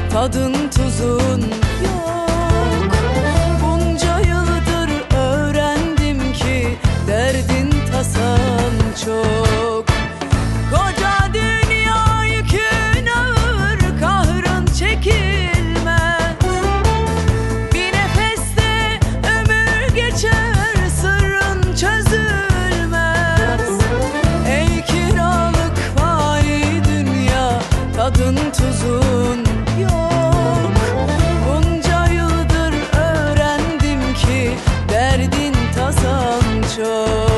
tadın tuzun yok. Bunca yıldır öğrendim ki derdin tasan çok. Koca dünya yükün ağır, kahrın çekilmez. Bir nefeste ömür geçer, sırrın çözülmez. Ey kiralık fani dünya, tadın tuzun yok. Bunca yıldır öğrendim ki derdin tasan çok.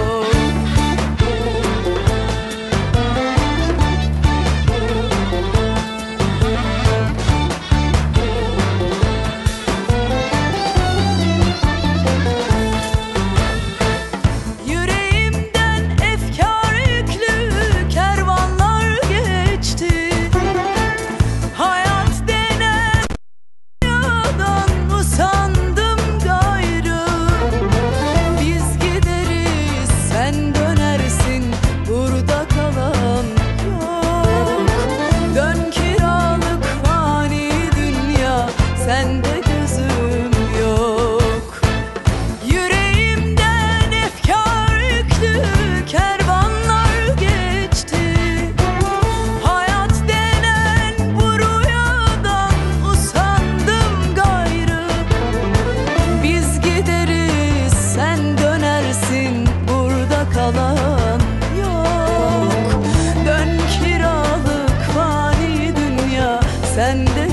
Sende gözüm yok. Yüreğimden efkar yüklü kervanlar geçti. Hayat denen bu rüyadan usandım gayrı. Biz gideriz, sen dönersin, burada kalan yok. Dön kiralık fani dünya, sende